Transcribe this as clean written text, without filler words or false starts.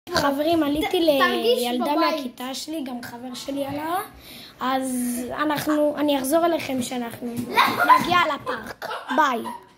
חברים, עליתי לילדה מהכיתה שלי, גם חבר שלי עלה, אז אני אחזור אליכם שאנחנו נגיע לפארק. ביי.